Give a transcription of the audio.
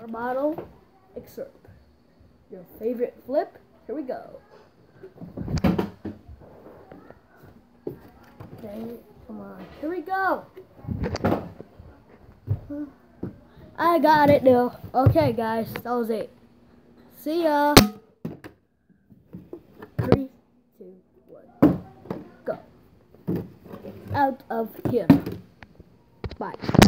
bottle excerpt. Your favorite flip. Here we go. Okay, come on. Here we go. I got it now. Okay, guys, that was it. See ya. 3, 2, 1, go. Out of here. Bye.